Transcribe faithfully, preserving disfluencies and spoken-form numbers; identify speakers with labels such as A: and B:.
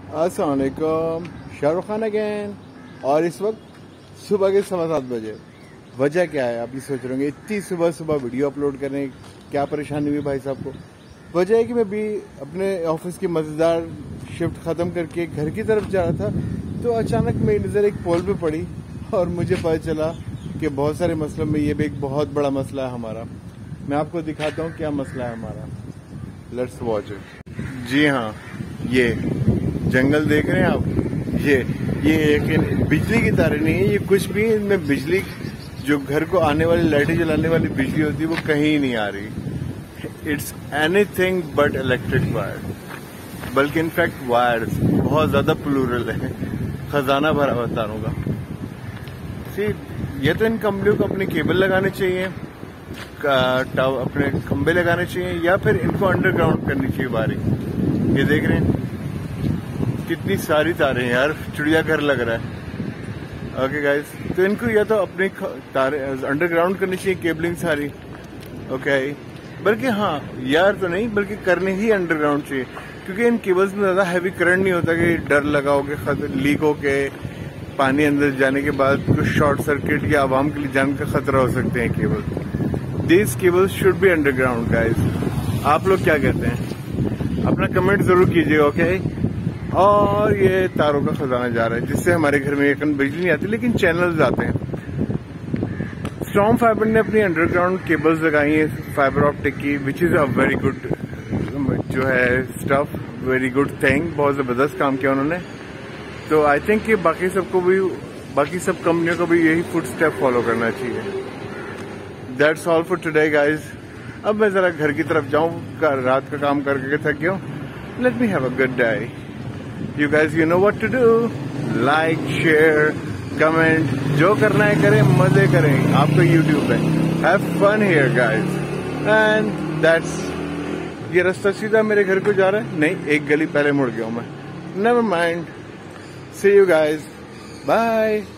A: अस्सलाम वालेकुम, शाहरुख खान अगेन। और इस वक्त सुबह के सवा सात बजे। वजह क्या है आप ये सोच रहे होंगे, इतनी सुबह सुबह वीडियो अपलोड करने क्या परेशानी हुई भाई साहब को। वजह है कि मैं भी अपने ऑफिस की मज़ेदार शिफ्ट ख़त्म करके घर की तरफ जा रहा था, तो अचानक मेरी नज़र एक पोल पे पड़ी और मुझे पता चला कि बहुत सारे मसलों में ये भी एक बहुत बड़ा मसला है हमारा। मैं आपको दिखाता हूँ क्या मसला है हमारा। Let's watch it. जी हाँ, ये जंगल देख रहे हैं आप, ये ये एक बिजली की तारें नहीं है, ये कुछ भी इनमें बिजली जो घर को आने वाली लाइटें जलाने वाली बिजली होती है वो कहीं नहीं आ रही। It's anything but electric wire, बल्कि इनफैक्ट वायर्स बहुत ज्यादा प्लूरल है, खजाना भरा हुआ तारों का। सी ये तो इन कंपनियों को अपने केबल लगाने चाहिए, अपने खंबे लगाने चाहिए, या फिर इनको अंडरग्राउंड करनी चाहिए वायरिंग। ये देख रहे हैं कितनी सारी तारें हैं यार, चिड़ियाघर लग रहा है। ओके गाइस, तो इनको या तो अपने तारे अंडरग्राउंड करनी चाहिए केबलिंग सारी, ओके। बल्कि हाँ यार तो नहीं, बल्कि करने ही अंडरग्राउंड चाहिए, क्योंकि इन केबल्स में ज्यादा हैवी करंट नहीं होता कि डर लगाओगे लीक होके पानी अंदर जाने के बाद कुछ शॉर्ट सर्किट या आवाम के लिए जान का खतरा हो सकते हैं cable. This cables should be underground guys. आप लोग क्या कहते हैं, अपना कमेंट जरूर कीजिएगा, ओके। और ये तारों का खजाना जा रहा है, जिससे हमारे घर में एक बिजली नहीं आती लेकिन चैनल्स आते हैं। स्टॉर्म फाइबर ने अपनी अंडरग्राउंड केबल्स लगाई है फाइबर ऑप्टिक की, which is a very good जो है स्टफ, वेरी गुड थिंग। बहुत जबरदस्त काम किया उन्होंने। तो आई थिंक कि बाकी सबको भी, बाकी सब कंपनियों को भी यही फुट स्टेप फॉलो करना चाहिए। That's all for today guys. अब मैं जरा घर की तरफ जाऊं, रात का काम करके थक गया हूं। Let me have a good day. You guys, you know what to do. Like, share, comment, जो करना है करें, मजे करें। आपको YouTube है। Have fun here, guys. And that's ये रास्ता सीधा मेरे घर को जा रहा है? नहीं, एक गली पहले मुड़ गया हूँ मैं। Never mind. See you guys. Bye.